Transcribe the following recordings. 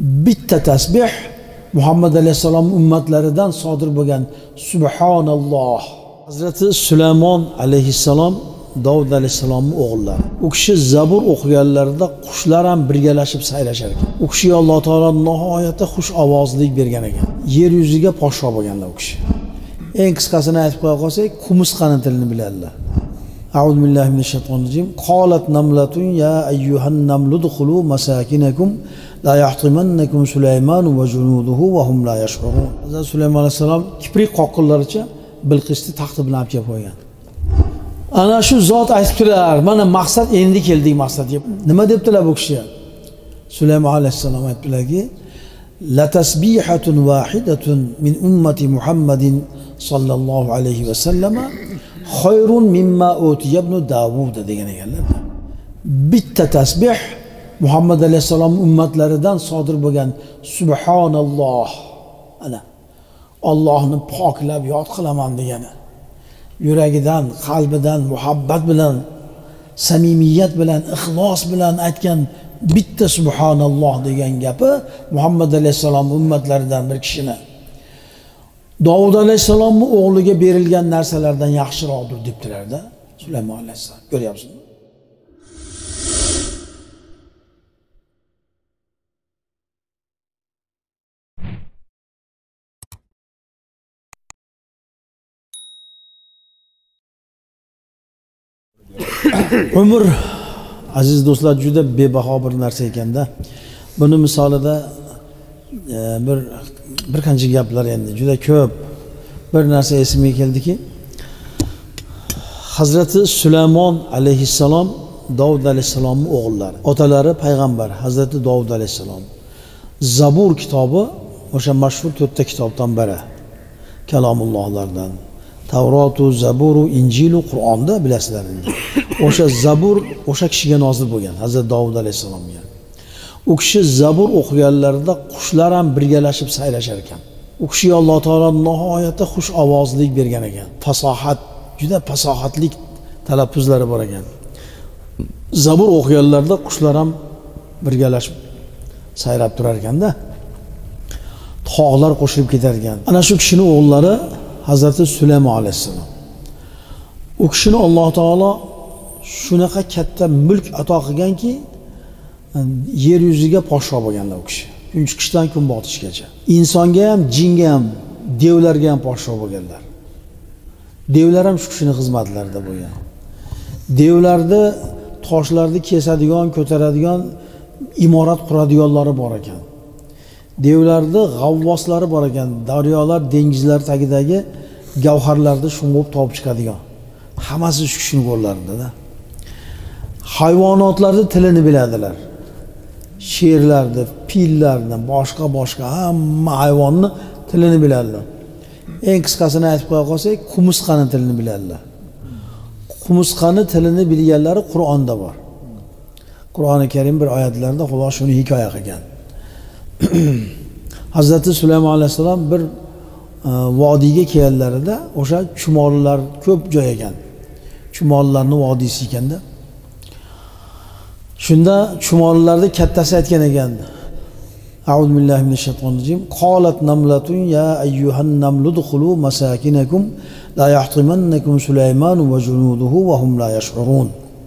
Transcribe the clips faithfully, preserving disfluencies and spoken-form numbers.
bitta tasbih Muhammad alayhissalom ummatlaridan sodir bo'lgan subhanalloh. Hazrati Sulaymon alayhissalom Davud alayhissalomning o'g'illari. U kishi Zabur o'qiganlarida qushlar ham birgalashib sayrashar ekan. U kishiga Alloh taolo nihoyatda xush ovozlik bergan ekan. Yer yuziga podsho bo'lganlar u kishi. Eng qisqasini aytib qo'ya qolsak, qumursqani tilini biladilar. A'udhu billahi minash shaytonir rojim. Qalat namlatun ya ayyuhan namlu dukhulu masakinakum la yahtimannakum Sulaymanu va junuduhu va hum la yash'urun. Hazrat Sulaymon alayhisalom kiprik qoqqunlaricha Bilqisni taxti bilan olib qo'ygan. Ana shu zot aytib turar, mana maqsad endi keldik maqsad deb. Nima debdilar bu kishi? Sulaymon alayhisalom aytdilarki, la tasbihatun wahidatun min ummati Muhammadin sallallohu alayhi va sallama khayrun mimma utiya ibn Davud degan ekanlar. Bitta tasbih Muhammad alayhisalom ummatlaridan sodir bo'lgan subhanalloh. Ana Allohni poklab yod qilaman degani. Yuragidan, qalbidan, muhabbat bilan, samimiyat bilan, ixlos bilan aytgan bitta subhanalloh degan gapi Muhammad alayhissalom ummatlaridan bir kishini Davud alayhissalomning o'g'liga berilgan narsalardan yaxshiroqdir debdilar-da Sulaymon alayhissalom. Ko'ryapsizmi? Umr aziz do'stlar juda bebaho bir narsa ekanda. Buni misolida e, bir bir qancha gaplar endi juda ko'p. Bir narsa esimga keldiki, Hazrati Sulaymon alayhissalom Davud alayhissalomning o'g'illari. Otalari payg'ambar Hazrati Davud alayhissalom. Zabur kitobi o'sha mashhur to'rtta kitobdan biri. Kalomullohlardan. Tavrotu, Zaburu, Injilu, Qur'onda bilasizlar endi. O'sha Zabur o'sha kishiga nozil bo'lgan, Hazrat Davud alayhissalomga. U kishi Zabur o'qiganlarida qushlar ham birgalashib sayrashar ekan. U kishiga Alloh taolo nihoyatda xush ovozlik bergan ekan. Fasohat, juda fasohatli talaffuzlari bor ekan. Zabur o'qiganlarida qushlar ham birgalashib sayrab turar ekanda. Tog'lar qo'shilib ketar ekan. Ana shu kishining o'g'illari Hazrati Sulaymon alayhissalom. U kishini Alloh taolo shunaqa katta mulk ato qilganki, yer yuziga podsho bo'lganlar u kishi. Kunchiqishdan kun botishgacha. Insonga ham, jinga ham, devlarga ham podsho bo'lganlar. Devlar ham shu kishining xizmatlarida bo'lgan. Devlarda toshlarni kesadigan, ko'taradigan, imorat quradiganlari bor ekan. Devlarda g'avvoslari bor ekan. Daryolar, dengizlar tagidagi gavharlarni shung'ib topib chiqadigan. Hammasi shu kishining qo'llarida-da. Hayvonotlarning tilini biladilar. Sherlarni, fillarni, boshqa boshqa hamma hayvonning tilini biladilar. Eng qisqasini aytib qo'ya qolsak, qumursqani tilini biladilar. Qumursqani tilini bilganlari Qur'onda bor. Qur'oni Karim bir oyatlarida Xudo shuni hikoya qilgan. Hazrati Sulaymon alayhissalom bir vodiyga kelganlarida o'sha chumollar ko'p joy ekan. Chumollarning vodiysi ekanda. Shunda chumollarning kattasi aytgan ekan. A'udhu billahi minash shaytonir rojim. Qalat namlatun ya ayyuhan namlu dukhulu masakinakum la yahtimannakum Sulaymanu va junuduhu va hum la yash'urun.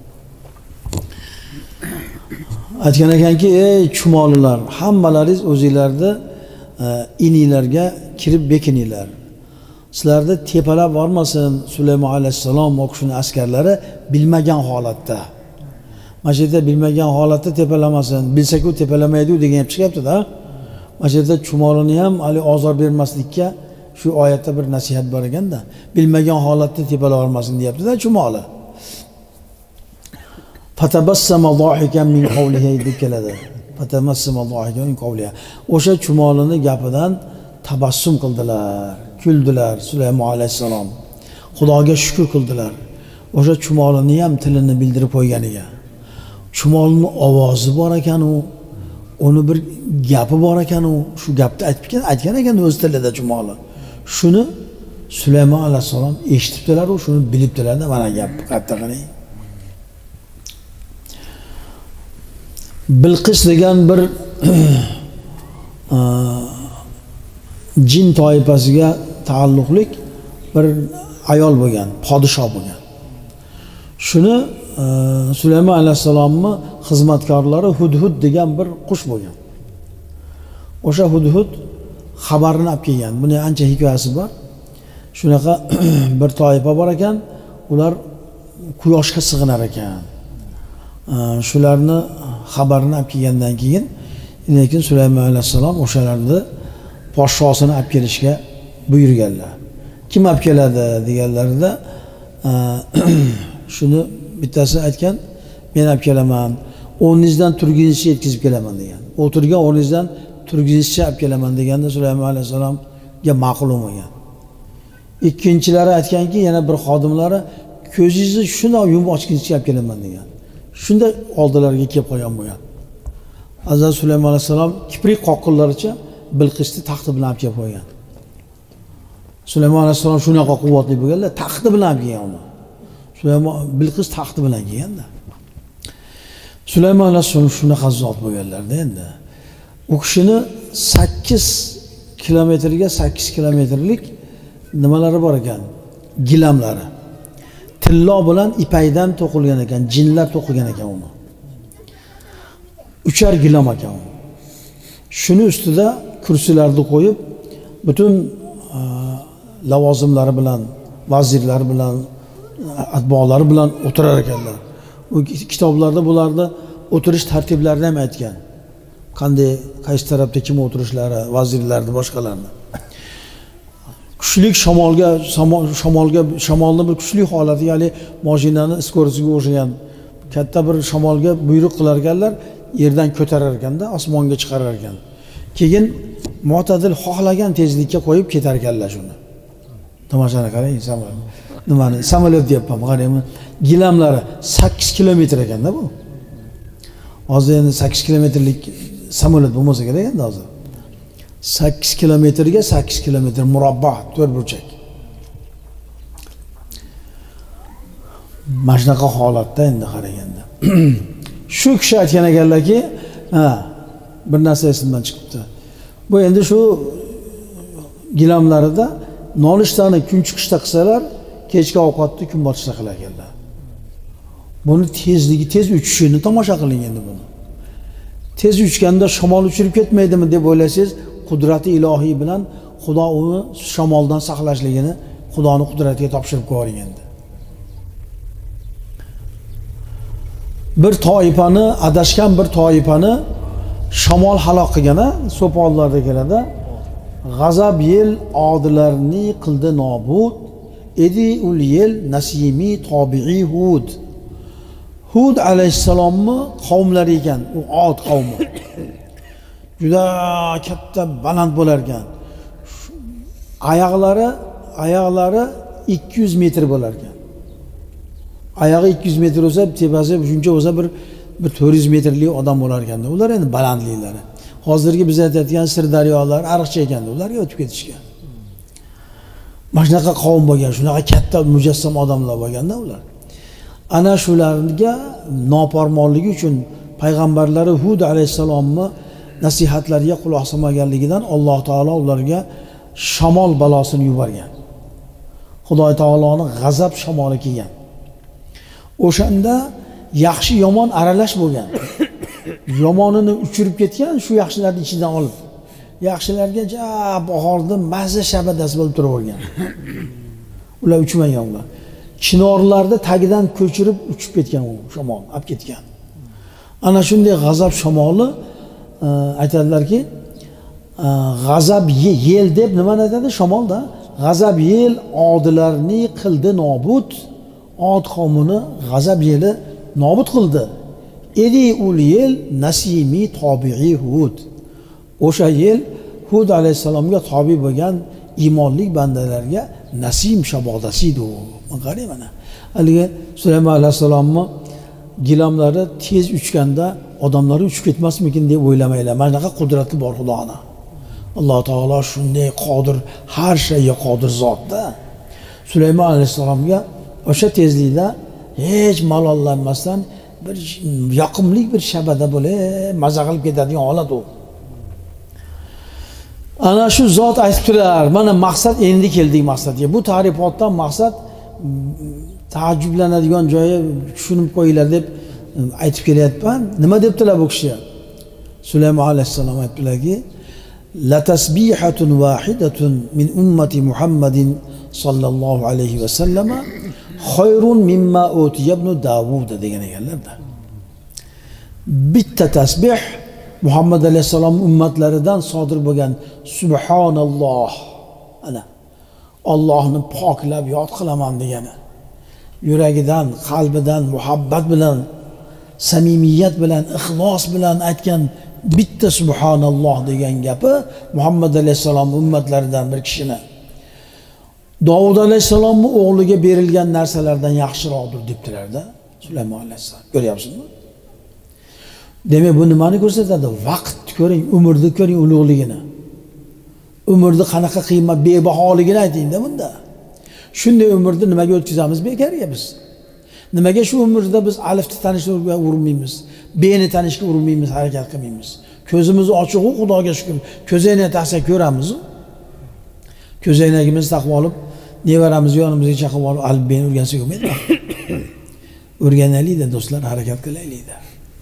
Aytgan ekanki, ey chumolilar, hammalaringiz o'zingizlarda ininglarga kirib bekininglar. Sizlarda tepalab bormasin Sulaymon alayhissalom va kishining askarlari bilmagan holatda. Mana shu yerda bilmagan holatda tepalamasin. Bilsa-ku tepalamaydi degan gap chiqyapti-da. Mana shu yerda chumolini ham hali ozor bermaslikka shu oyatda bir nasihat bor ekanda. Bilmagan holatda tepalab olmasin deyapti-da chumoli. Fatabassama zohikan min qawlihi dikeladi. Fatabassama zohikan min qawliha. O'sha chumolini gapidan tabassum qildilar, kuldilar Sulaymon alayhissalom. Xudoga shukr qildilar. O'sha chumolini ham tilini bildirib qo'yganiga. Chumolning ovozi bor ekan u, uni bir gapi bor ekan u, shu gapni aytgan, aytgan ekan o'z tilida chumoli. Shuni Sulaymon alayhissalom eshitibdilar, u shuni bilibdilar-da, mana gap qatta qarang. Bilqis degan bir jin toifasiga taalluqli bir ayol bo'lgan, podshoh bo'lgan. Shuni e, Sulaymon alayhissalomning xizmatkorlari Hudhud degan bir qush bo'lgan. O'sha Hudhud xabarini olib kelgan. Buni ancha hikoyasi bor. Shunaqa bir toifa bor ekan, ular quyoshga sig'inar ekan. Shularni xabarini olib kelgandan keyin, lekin Sulaymon alayhissalom o'shalarni podshosini olib kelishga buyurganlar. Kim olib keladi deganlarida shuni bittasi aytgan, men olib kelaman, o'rningizdan turginizcha yetkazib kelaman degan. O'tirgan o'rningizdan turginizcha olib kelaman deganda Sulaymon alayhissalomga ma'qul bo'lmagan. Ikkinchilari aytganki, yana bir xodimlari ko'zingizni shunday yumib ochguncha olib kelaman degan. Shunda oldilariga kelib qolgan bo'lgan. Hazrat Sulaymon alayhissalom kiprik qoqqinlaricha Bilqisni taxti bilan olib kelib qo'ygan. Sulaymon alayhissalom shunaqa quvvatli bo'lganlar, taxti bilan olib kelgan uni. Sulaymon Bilqis taxti bilan kelganda. Sulaymon alayhissalom shunaqa zot bo'lganlarda endi. U kishini sakkiz kilometrga sakkiz kilometrlik nimalari bor ekan, gilamlari. Tillo bilan ipaydan to'qilgan ekan, jinlar to'qigan ekan uni. Uchar gilam ekan. Shuni ustida kursilarni qo'yib, butun lavozimlari bilan, vazirlari bilan, atbolari bilan o'tirar ekanlar. U kitoblarda bularda o'tirish tartiblarini ham aytgan. Qanday, qaysi tarafda kim o'tirishlari, vazirlarni, boshqalarni. Kuchli shamolga, shamolga, shamolning bir kuchli holati, ya'ni mashinani iskorasiga o'xshagan katta bir shamolga buyruq qilar ekanlar, yerdan ko'tarar ekanda, osmonga chiqarar ekan. Keyin mo'tadil xohlagan tezlikka qo'yib ketar ekanlar shuni. Tomoshani qarang, samolyot. Nimani? Samolyot deyapman, qarayman. Gilamlari sakkiz kilometr ekanda bu. Hozir endi sakkiz kilometrlik samolyot bo'lmasa kerak endi hozir. sakkiz kilometrga sakkiz kilometr murabba, to'rt burchak. Mana shunaqa holatda endi qaraganda. Shu kishi aytgan ekanlarki, ha, bir narsa esimdan chiqibdi. Bu endi shu gilamlarida nolishtani kun chiqishda qilsalar, kechki ovqatni kun botishda qilar ekanlar. Buni tezligi, tez uchishini tomosha qiling endi buni. Tez uchganda shamol uchirib ketmaydimi deb o'ylaysiz, qudrati ilohiy bilan Xudo uni shamoldan saqlashligini Xudoning qudratiga topshirib qo'ying endi. Bir toifani, adashgan bir toifani shamol halok qilgani so'pollarda keladi. G'azab yel odilarni qildi nobud, edi ul yel nasimi tobi'i Hud. Hud alayhissalomni qavmlari ekan, u Od qavmi. Juda katta baland bo'lar ekan. Oyoqlari, oyoqlari ikki yuz metr bo'lar ekan. Oyog'i ikki yuz metr bo'lsa, tepasi shuncha bo'lsa bir bir to'rt yuz metrlik odam bo'lar ekan. Ular endi balandliklari. Hozirgi biz aytayotgan Sirdaryolar ariqcha ekan, ularga o'tib ketishgan. Mana shunaqa qavm bo'lgan, shunaqa katta mujassam odamlar bo'lganda ular. Ana shularga nofarmonligi uchun payg'ambarlari Hud alayhissalomni nasihatlariga quloq solmaganligidan Alloh taolo ularga shamol balosini yuborgan. Xudo taoloning g'azab shamoli kelgan. O'shanda yaxshi yomon aralash bo'lgan. Yomonini uchirib ketgan, shu yaxshilarning ichidan olib. Yaxshilarga ja bahorda mazza shabadasi bo'lib turavergan. Ular uchmagan ular. Chinorlarda tagidan ko'chirib uchib ketgan u shamol, olib ketgan. Ana shunday g'azab shamoli aytadilarki, g'azab yel deb nima aytadi shamolda? G'azab yel odilarni qildi nobud. Od qavmini g'azab yeli nobud qildi. Edi ul yel nasimi tobi'i Hud. O'sha yel Hud alayhissalomga tobi bo'lgan iymonli bandalarga nasim shabodasi edi u. Qarang mana. Haligi Sulaymon alayhissalomni gilamlari tez uchganda odamlar uchib ketmasmikin deb o'ylamanglar. Mana shunaqa qudrati bor Xudoning. Alloh taolo shunday qodir, har shayga qodir zotda. Sulaymon alayhissalomga o'sha tezlikda hech malollanmasdan bir yoqimli bir shabada bo'lib, maza qilib ketadigan holat u. ana shu zot aytib turar, mana maqsad, endi keldik maqsadga. Bu ta'rifotdan maqsad taajjublanadigan joyi tushunib qo'yinglar deb aytib kelyapman. Nima debdilar bu kishi? Sulaymon alayhissalom aytdilarki, la tasbihatun wahidatun min ummati Muhammadin sallallohu alayhi va sallama khayrun mimma utiya ibn Davud degan ekanlar-da. Bitta tasbih Muhammad alayhissalom ummatlaridan sodir bo'lgan subhanalloh, ana Allohni poklab yod qilaman degani, yuragidan, qalbidan, muhabbat bilan, samimiyat bilan, ixlos bilan aytgan bitta subhanalloh degan gapi Muhammad alayhissalom ummatlaridan bir kishini Davud alayhissalomning o'g'liga berilgan narsalardan yaxshiroqdir debdilar-da Sulaymon alayhissalom. Ko'ryapsizmi? Demak, bu nimani ko'rsatadi? Vaqt ko'ring, umrni ko'ring ulug'ligini. Umrni qanaqa qiymat, bebaholigini ayting-da bunda. Shunday umrni nimaga o'tkazamiz bekarga biz? Nimaga shu umrda biz alifni tanishga urinmaymiz, beni tanishga urinmaymiz, harakat qilmaymiz? Ko'zimizni ochiq, Xudoga shukr. Ko'zoynak taqsak ko'ramiz. Ko'zoynagimizni taqib olib, nevaramizni yonimizga chaqib olib, alif beni o'rgansak bo'lmaydi. O'rganaylik-da do'stlar, harakat qilaylik-da.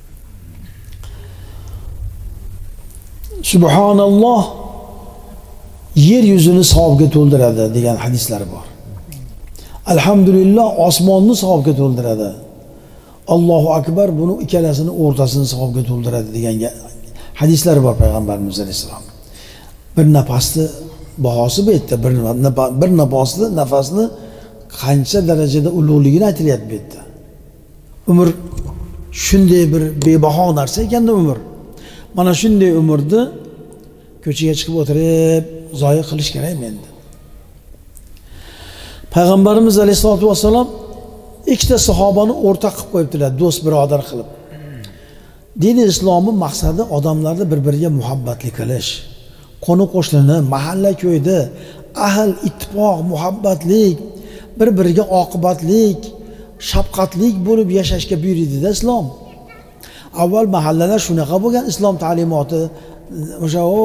Subhanalloh yer yuzini savobga to'ldiradi degan hadislar bor. Alhamdulillah osmonni savobga to'ldiradi. Allohu akbar buni ikkalasini o'rtasini savobga to'ldiradi degan hadislar bor payg'ambarimiz alayhisalom. Bir nafasni bahosi bu yerda, bir bir nafasni nafasni qancha darajada ulug'ligini aytilyapti bu yerda. Umr shunday bir bebaho narsa ekanda umr. Mana shunday umrni ko'chaga chiqib o'tirib zoya qilish kerakmi endi? Payg'ambarimiz alayhisolatu vassalom ikkita sahobani o'rtaq qilib qo'yibdilar, do'st birodar qilib. Din islomning maqsadi odamlarni bir-biriga muhabbatli qilish, qo'ni qo'shnini, mahalla ko'yda ahl ittifoq, muhabbatlik, bir-biriga oqibatlik, shafqatlik bo'lib yashashga buyurdi-da islom. Avval mahallalar shunaqa bo'lgan, islom ta'limoti o'sha o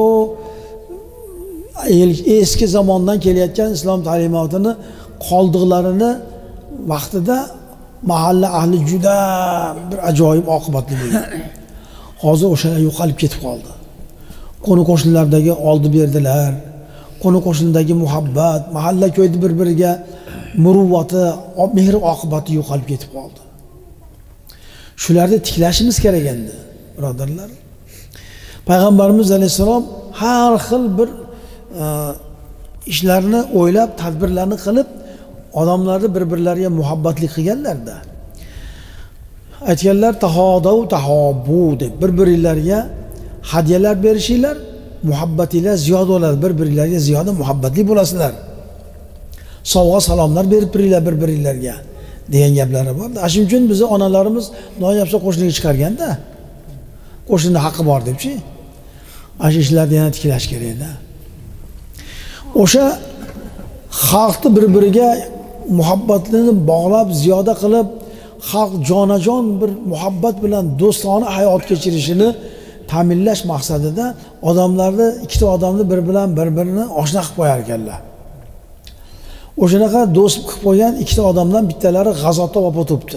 eski zamondan kelayotgan islom ta'limotini qoldiqlarini vaqtida mahalla ahli juda bir ajoyib oqibatli bo'lgan. Hozir o'shalar yo'qolib ketib qoldi. Qo'ni qo'shnilardagi oldi berdilar. Qo'ni qo'shnidagi muhabbat, mahalla ko'yda bir-biriga muruvvati, mehr oqibati yo'qolib ketib qoldi. Shularni tiklashimiz kerak endi, birodarlar. Payg'ambarimiz alayhisalom har xil bir ishlarni o'ylab, tadbirlarni qilib, odamlarni bir-birlariga muhabbatli qilganlar-da. Aytganlar tahodau tahabbu deb bir-birlariga hadyalar berishinglar, muhabbatinglar ziyoda bo'ladi, bir-birlariga ziyoda muhabbatli bo'lasizlar. Sovg'a salomlar berib turinglar bir-birlariga degan gaplari bor. Shuning uchun bizni onalarimiz noyabsa qo'shniga chiqarganda, qo'shnining haqqi bor debchi. Ana ishlarni yana tiklash kerak-da. O'sha xalqni bir-biriga muhabbatini bog'lab, ziyoda qilib, xalq jonajon bir muhabbat bilan do'stona hayot kechirishini ta'minlash maqsadida odamlarni, ikkita odamni bir bilan bir-birini oshna qilib qo'yar ekanlar. O'shanaqa do'st qilib qo'ygan ikkita odamdan bittalari g'azotda vafot etibdi.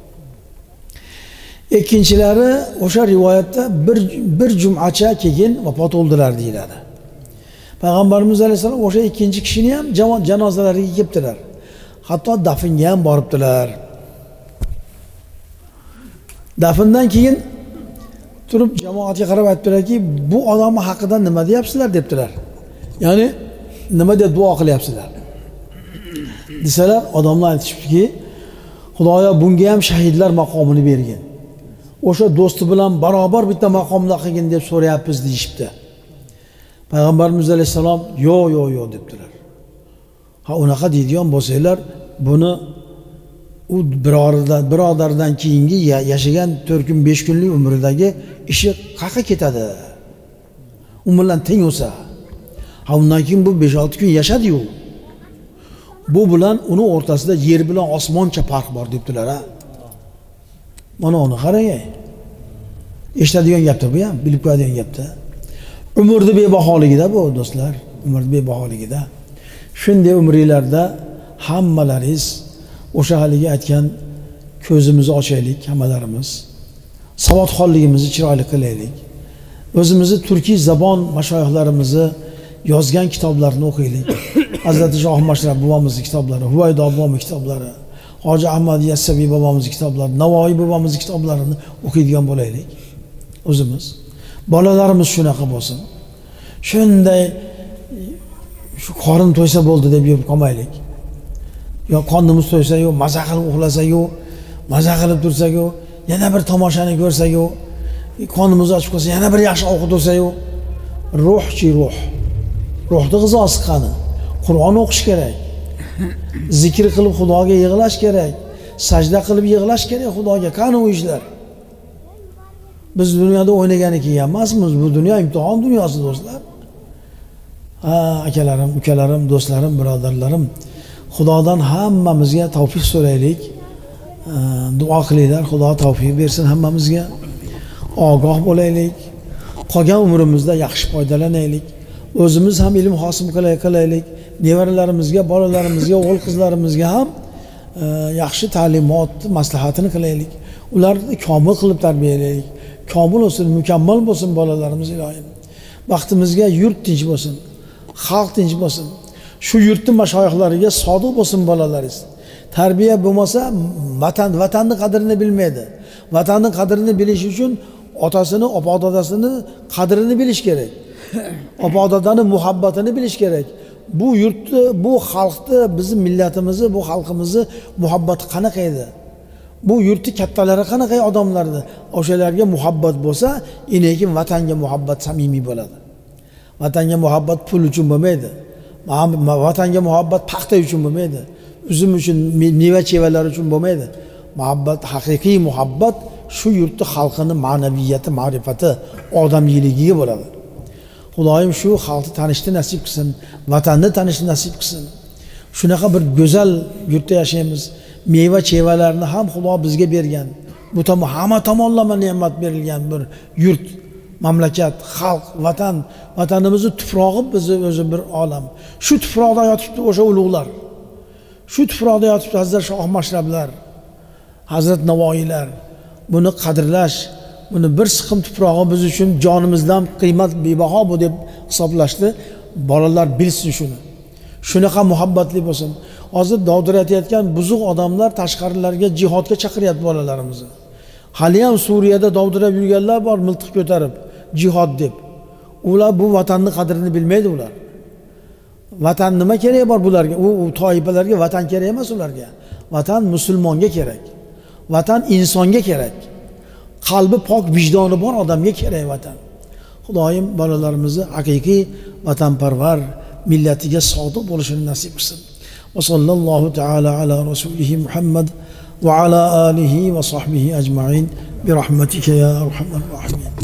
Ikkinchilari o'sha rivoyatda bir bir jumacha keyin vafot oldilar deyiladi. Payg'ambarimiz alayhisalom o'sha ikkinchi kishini ham jamoat janozalariga kelibdilar. Hatto dafnga ham boribdilar. Dafndan keyin turib jamoatga qarab aytdilarki, bu odam haqida nima deyapsizlar debdilar. Ya'ni nima deb duo qilyapsizlar? Desalar, odamlar aytishibdiki, Xudoyo bunga ham shahidlar maqomini bergin. O'sha do'sti bilan barobar bitta maqomda qilgin deb so'rayapmiz deyishibdi. Payg'ambarimiz alayhisalom yo'q, yo'q, yo'q debdilar. Ha, unaqa deydigan bo'lsanglar, buni u birodardan birodardan keyingi yashagan to'rt kun besh kunlik umridagi ishi qayerga ketadi? U bilan teng bo'lsa. Ha, undan keyin bu besh olti kun yashadi-yu. Bu bilan uni o'rtasida yer bilan osmoncha farq bor debdilar, ha. Mana uni qarang. Eshitadigan gapda bu ham, bilib qo'yadigan gapda. Umrni bebaholigida bu do'stlar, umrni bebaholigida. Shunday umringlarda hammalaringiz o'sha haligi aytgan ko'zimizni ochaylik hammalarimiz. Savodxonligimizni chiroyli qilaylik. O'zimizni turkiy zabon mashoyixlarimizni yozgan kitoblarni o'qiylik. Hazrat Shoh Mashrab bobomizning kitoblari, Huvaydo bobomizning kitoblari, Hoji Ahmad Yassaviy bobomizning kitoblari, Navoiy bobomizning kitoblarini o'qiydigan bo'laylik. O'zimiz, bolalarimiz shunaqa bo'lsin. Shunday shu qorin to'ysa bo'ldi deb yurib qolmaylik. Yo qornimiz to'ysa, yo maza qilib uxlasa, yo maza qilib tursa, yo yana bir tomoshani ko'rsa, yo qornimiz ochib qolsa, yana bir yaxshi ovqat o'sa, yo ruhchi ruh. Ruhni g'izosi qani? Qur'on o'qish kerak. Zikr qilib Xudoga yig'lash kerak. Sajda qilib yig'lash kerak Xudoga. Qani u ishlar? Biz dunyoda o'ynaganiki emasmiz. Bu dunyo imtihon dunyosi do'stlar. Ha, akalarim, ukalarim, do'stlarim, birodarlarim, Xudodan hammamizga tavfiq so'raylik. Duo qilinglar, Xudo tavfiq bersin hammamizga. Ogoh bo'laylik. Qolgan umrimizda yaxshi foydalanaylik. O'zimiz ham ilm hosil qilaylik. Nevaralarimizga, bolalarimizga, o'g'il qizlarimizga ham e, yaxshi ta'limot, maslahatini qilaylik. Ularni komil qilib tarbiyalaylik. Komil bo'lsin, mukammal bo'lsin bolalarimiz iloyim. Vaqtimizga yurt tinch bo'lsin, xalq tinch bo'lsin. Shu yurtning mashoyixlariga sodiq bo'lsin bolalaringiz. Tarbiya bo'lmasa, vatan, vatanning qadrini bilmaydi. Vatanning qadrini bilish uchun otasini, opa-dadasini qadrini bilish kerak. Opa-dadani muhabbatini bilish kerak. Bu yurtni, bu xalqni, bizning millatimizni, bu xalqimizni muhabbati qanaqa edi? Bu yurtning kattalari qanaqa odamlardi? O'shalarga muhabbat bo'lsa, lekin vatanga muhabbat samimiy bo'ladi. Vatanga muhabbat pul uchun bo'lmaydi. Vatanga muhabbat paxta uchun bo'lmaydi. Uzum uchun, meva-chevalar uchun bo'lmaydi. Muhabbat, haqiqiy muhabbat shu yurtning xalqining ma'naviyati, ma'rifati, odamiyligiga bo'ladi. Xudoyim shu xalqni tanishni nasib qilsin, vatanni tanishni nasib qilsin. Shunaqa bir go'zal yurtda yashaymiz. Meva-chevalarni ham Xudo bizga bergan. Bu tomon hamma tomonlama ne'mat berilgan bir yurt, mamlakat, xalq, vatan, vatanimizning tuprog'i bizni o'zi bir olam. Shu tuproqda yotibdi o'sha ulug'lar. Shu tuproqda yotibdi Hazrat Shoh Mashrablar, Hazrat Navoiylar. Buni qadrlash, buni bir siqim tuprog'i biz uchun jonimizdan qiymat bebaho bu deb hisoblashdi. Bolalar bilsin shuni. Shunaqa muhabbatli bo'lsin. Hozir dovdiratayotgan buzuq odamlar tashqarilarga jihodga chaqiryapti bolalarimizni. Hali ham Suriyada dovdirab yurganlar bor, miltiq ko'tarib, jihod deb. Ular bu vatanning qadrini bilmaydi ular. Vatan nima kerak bor bularga? U, u toifalarga vatan kerak emas ularga. Vatan musulmonga kerak. Vatan insonga kerak. Qalbi pok, vijdoni bor odamga kerak vatan. Xudoyim bolalarimizni haqiqiy vatanparvar, millatiga sodiq bo'lishini nasib qilsin. Va sallallohu taala ala rasulihi Muhammad va ala alihi va sahbihi ajma'in bi rahmatika ya arhamar rahimin.